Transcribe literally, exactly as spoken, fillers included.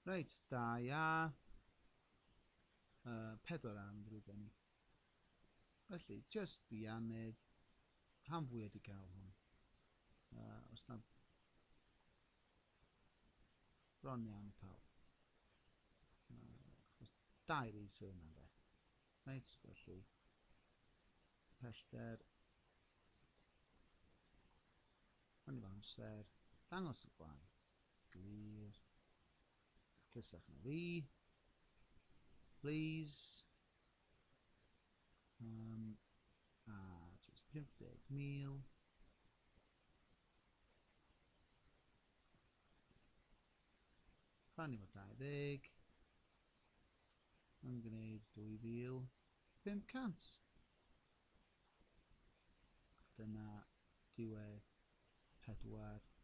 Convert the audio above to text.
Reit, da ia. Uh, pedwar am ddrwg ni. Felly, just biannydd. Rhan fwy wedi cael hwn. Uh, os na bron iawn pawb. Uh, os dair i sy'n yna de. Reit, felly. Pellter. Ond i fan amser. Dangos y blaen. Glir. Clysach na fi. Please. Um, a just pumdeg mil. Rhannu fo dau ddeg. Yn gwneud dwy fil pum cant. Dyna diwedd pedwar